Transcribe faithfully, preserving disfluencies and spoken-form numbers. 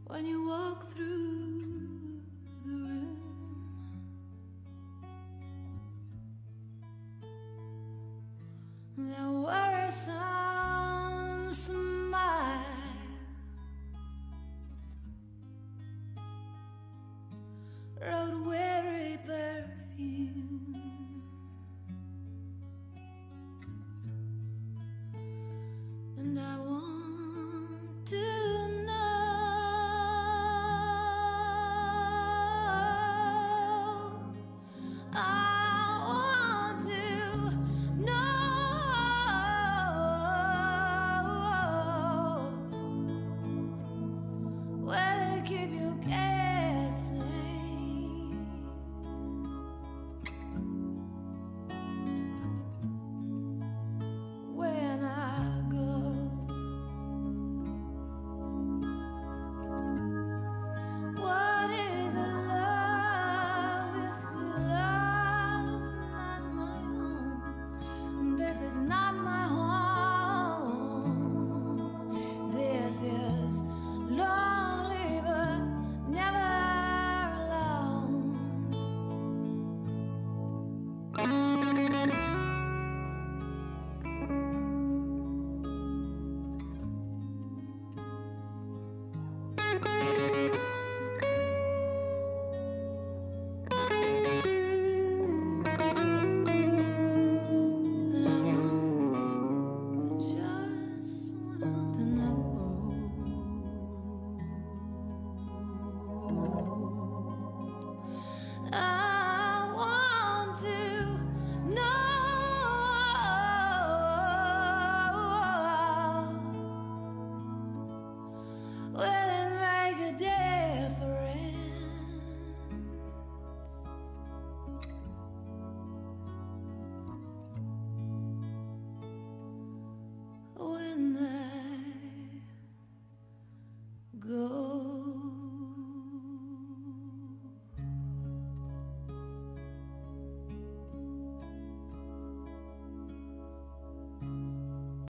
when you walk through the room. That worrisome smile, road-weary perfume, and I want to keep you guessing. When I go, what is a love if the love's not my home? This is not my home. This is lonely but never alone. And I just want to know, I want to know, will it make a difference when the